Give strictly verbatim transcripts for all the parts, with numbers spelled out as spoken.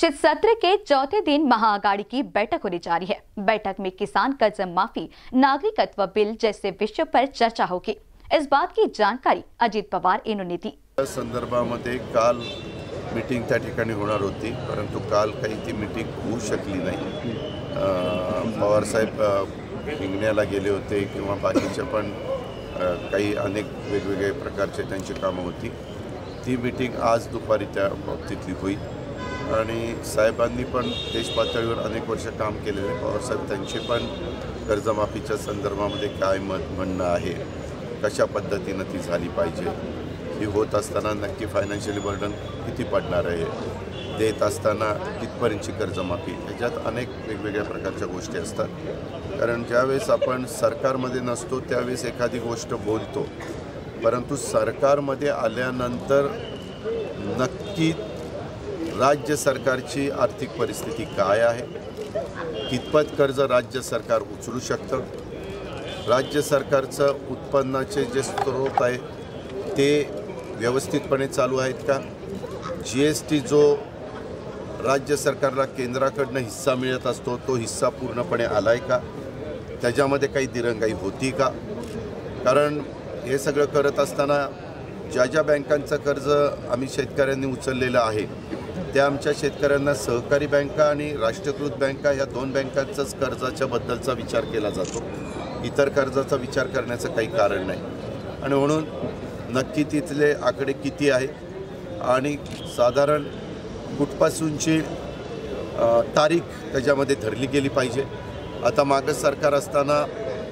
शीत सत्र के चौथे दिन महाआघाड़ी की बैठक होने जा रही है। बैठक में किसान कर्ज माफी, नागरिकत्व बिल जैसे विषयों पर चर्चा होगी। इस बात की जानकारी अजित पवार यांनी दी। संदर्भामध्ये काल मीटिंग त्या ठिकाणी होणार होती, परंतु काल काही ती मीटिंग होऊ शकली नाही। पवार साहेब हिंगण्याला गेले होते किंवा बाकीचे पण काही अनेक वेगवेगळे प्रकारचे त्यांची कामं होती। ती मीटिंग आज दुपारी त्या बाबतीतली होईल आणि साहेबांनी पण देश पातळीवर अनेक वर्ष काम केलेले। पवार साहेब त्यांची पण कर्जमाफीच्या संदर्भामध्ये काय मत म्हणणं आहे, कशा पद्धतीने ती झाली पाहिजे, ही होत असताना नक्की फायनान्शियली बर्डन किती पडणार आहे, देत असताना कितपर्यंतची कर्जमाफी, याच्यात अनेक वेगवेगळ्या प्रकारच्या गोष्टी असतात। कारण ज्यावेळेस आपण सरकारमध्ये नसतो त्यावेळेस एखादी गोष्ट बोलतो, परंतु सरकारमध्ये आल्यानंतर नक्की राज्य सरकारची आर्थिक परिस्थिती काय आहे, कितपत कर्ज राज्य सरकार उचलू शकतं, राज्य सरकारचं उत्पन्नाचे जे स्रोत आहे ते व्यवस्थितपणे चालू आहेत का, जी एस टी जो राज्य सरकारला केंद्राकडनं हिस्सा मिळत असतो तो हिस्सा पूर्णपणे आलाय का, त्याच्यामध्ये काही दिरंगाई होती का। कारण हे सगळं करत असताना ज्या ज्या बँकांचं कर्ज आम्ही शेतकऱ्यांनी उचललेलं आहे त्या आमच्या शेतकऱ्यांना सहकारी बँका आणि राष्ट्रीयकृत बँका या दोन बँकांचाच कर्जाच्या बद्दलचा विचार केला जातो, इतर कर्जाचा विचार करण्याचं काही कारण नाही। आणि म्हणून नक्की तिथले आकडे किती आहे आणि साधारण कुठपासूनची तारीख त्याच्यामध्ये धरली गेली पाहिजे। आता मागं सरकार असताना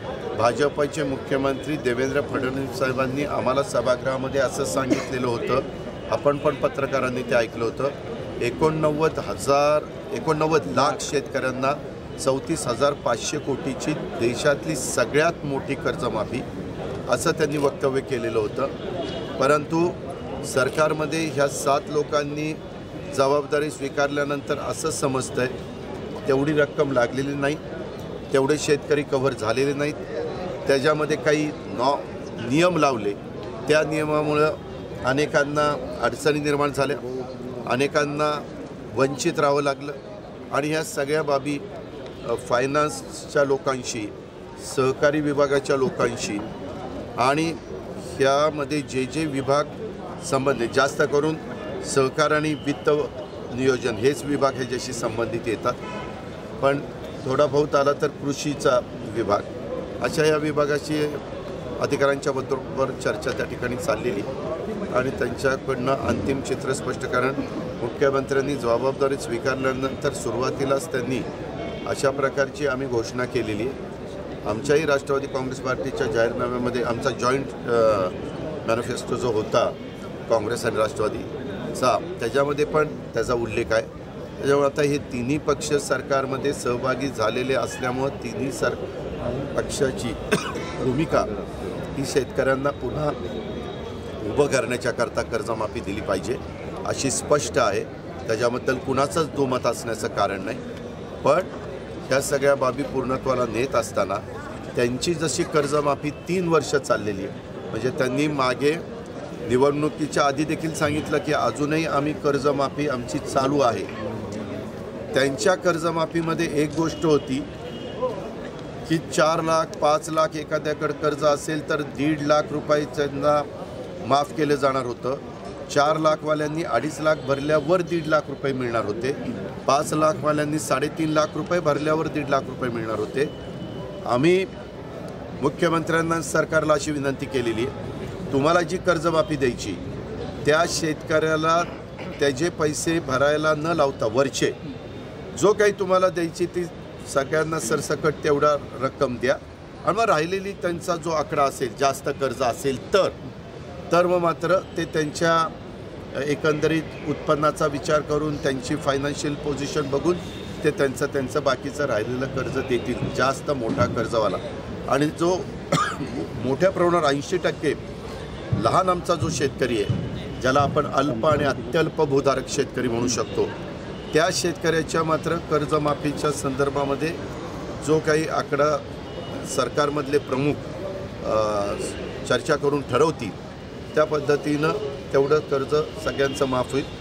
भाजपचे मुख्यमंत्री देवेंद्र फडणवीस साहेबांनी आम्हाला सभागृहामध्ये असं सांगितलेलं होतं, आपण पण पत्रकारांनी ते ऐकलं होतं, एकोणनव्वद हजार एकोणनव्वद लाख शेतकऱ्यांना चौतीस हजार पाचशे कोटीची देशातली सगळ्यात मोठी कर्जमाफी असं त्यांनी वक्तव्य केलेलं होतं। परंतु सरकारमध्ये ह्या सात लोकांनी जबाबदारी स्वीकारल्यानंतर असं समजतंय तेवढी रक्कम लागलेली नाही, तेवढे शेतकरी कव्हर झालेले नाहीत, त्याच्यामध्ये काही नॉ नियम लावले, त्या नियमामुळं अनेकांना अडचणी निर्माण झाल्या, अनेकांना वंचित राहावं लागलं आणि ह्या सगळ्या बाबी फायनान्सच्या लोकांशी, सहकारी विभागाच्या लोकांशी आणि ह्यामध्ये जे जे विभाग संबंधित, जास्त करून सहकार आणि वित्त नियोजन हेच विभाग ह्याच्याशी संबंधित येतात, पण थोडा बहुत आला तर कृषीचा विभाग, अशा या विभागाची अधिकाऱ्यांच्या बरोबर चर्चा त्या ठिकाणी चाललेली आणि त्यांच्याकडनं अंतिम चित्र स्पष्ट, कारण मुख्यमंत्र्यांनी जबाबदारी स्वीकारल्यानंतर सुरुवातीलाच त्यांनी अशा प्रकारची आम्ही घोषणा केलेली आहे। आमच्याही राष्ट्रवादी काँग्रेस पार्टीच्या जाहीरनाम्यामध्ये आमचा जॉईंट मॅनिफेस्टो जो होता काँग्रेस आणि राष्ट्रवादीचा, त्याच्यामध्ये पण त्याचा उल्लेख आहे। त्याच्यामुळे आता हे तिन्ही पक्ष सरकारमध्ये सहभागी झालेले असल्यामुळं तिन्ही सर पक्षाची भूमिका ही शेतकऱ्यांना पुन्हा उभं करण्याच्याकरता कर्जमाफी दिली पाहिजे अशी स्पष्ट आहे। त्याच्याबद्दल कुणाचंच दुमत असण्याचं कारण नाही, पण ह्या सगळ्या बाबी पूर्णत्वाला नेत असताना त्यांची जशी कर्जमाफी तीन वर्ष चाललेली आहे, म्हणजे त्यांनी मागे निवडणुकीच्या आधी देखील सांगितलं की अजूनही आम्ही कर्जमाफी आमची चालू आहे। त्यांच्या कर्जमाफीमध्ये एक गोष्ट होती की चार लाख पाच लाख एखाद्याकडे कर्ज असेल तर दीड लाख रुपये त्यांना माफ केलं जाणार होतं, चार लाखवाल्यांनी अडीच लाख भरल्यावर दीड लाख रुपये मिळणार होते, पाच लाखवाल्यांनी साडेतीन लाख रुपये भरल्यावर दीड लाख रुपये मिळणार होते। आम्ही मुख्यमंत्र्यांना सरकारला अशी विनंती केलेली आहे, तुम्हाला जी कर्जमाफी द्यायची त्या शेतकऱ्याला त्याचे पैसे भरायला न लावता वरचे जो काही तुम्हाला द्यायची ती सगळ्यांना सरसकट तेवढा रक्कम द्या आणि मग राहिलेली त्यांचा जो आकडा असेल, जास्त कर्ज असेल तर तर मग मात्र ते त्यांच्या एकंदरीत उत्पन्नाचा विचार करून त्यांची फायनान्शियल पोझिशन बघून ते त्यांचं त्यांचं बाकीचं राहिलेलं कर्ज देतील, जास्त मोठा कर्जवाला। आणि जो मोठ्या प्रमाणावर ऐंशी टक्के लहान आमचा जो शेतकरी आहे, ज्याला आपण अल्प आणि अत्यल्प भूधारक शेतकरी म्हणू शकतो, त्या शेतकऱ्याच्या मात्र कर्जमाफीच्या संदर्भामध्ये जो काही आकडा सरकारमधले प्रमुख चर्चा करून ठरवतील त्या पद्धतीनं तेवढं कर्ज सगळ्यांचं माफ होईल।